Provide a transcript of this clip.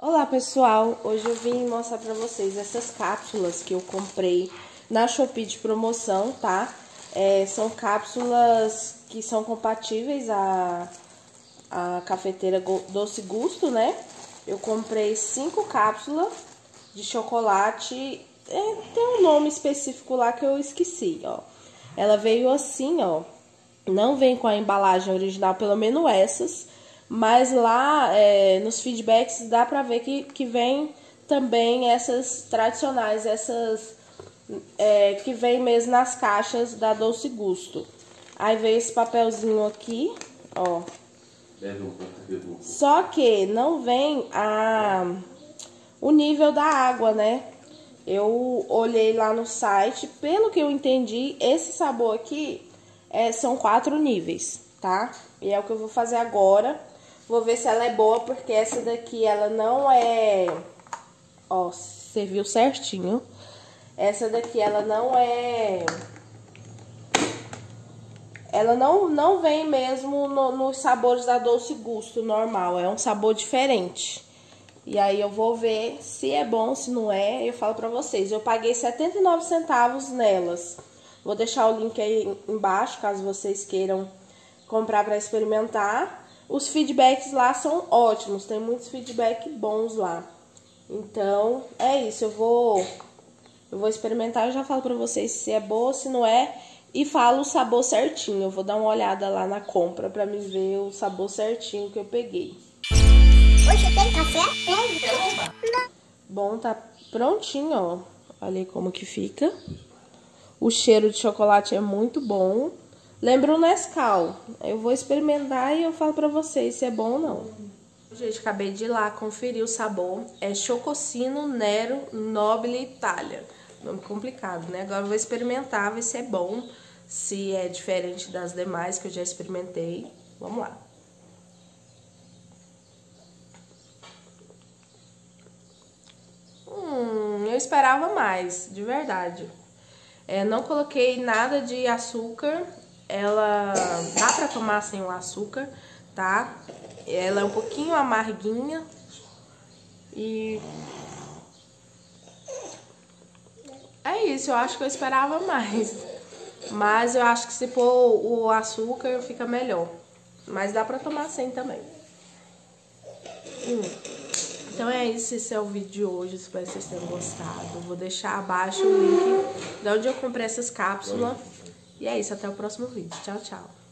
Olá pessoal, hoje eu vim mostrar pra vocês essas cápsulas que eu comprei na Shopee de promoção, tá? São cápsulas que são compatíveis à cafeteira Doce Gusto, né? Eu comprei 5 cápsulas de chocolate, tem um nome específico lá que eu esqueci, ó. Ela veio assim, ó, não vem com a embalagem original, pelo menos essas. Mas lá nos feedbacks dá pra ver que vem também essas tradicionais, essas que vem mesmo nas caixas da Doce Gusto. Aí veio esse papelzinho aqui, ó. Só que não vem o nível da água, né? Eu olhei lá no site, pelo que eu entendi, esse sabor aqui são 4 níveis, tá? E é o que eu vou fazer agora. Vou ver se ela é boa, porque essa daqui, ela não é... Ó, serviu certinho. Essa daqui, ela não é... Ela não vem mesmo nos sabores da Doce Gusto normal. É um sabor diferente. E aí eu vou ver se é bom, se não é. Eu falo pra vocês. Eu paguei 79 centavos nelas. Vou deixar o link aí embaixo, caso vocês queiram comprar pra experimentar. Os feedbacks lá são ótimos, tem muitos feedbacks bons lá. Então, é isso, eu vou experimentar e já falo pra vocês se é boa, se não é, e falo o sabor certinho. Eu vou dar uma olhada lá na compra pra me ver o sabor certinho que eu peguei. Hoje tem café? Bom, tá prontinho, ó. Olha aí como que fica. O cheiro de chocolate é muito bom. Lembra o Nescau. Eu vou experimentar e eu falo pra vocês se é bom ou não. Gente, acabei de ir lá conferir o sabor. É Chocosino Nero Nobile Italia. Nome complicado, né? Agora eu vou experimentar, ver se é bom. Se é diferente das demais que eu já experimentei. Vamos lá. Eu esperava mais, de verdade. Não coloquei nada de açúcar. Ela dá pra tomar sem o açúcar, tá? Ela é um pouquinho amarguinha. E é isso, eu acho que eu esperava mais. Mas eu acho que se pôr o açúcar fica melhor. Mas dá pra tomar sem também. Então é isso, esse é o vídeo de hoje, espero que vocês tenham gostado. Vou deixar abaixo o link de onde eu comprei essas cápsulas. E é isso, até o próximo vídeo. Tchau, tchau.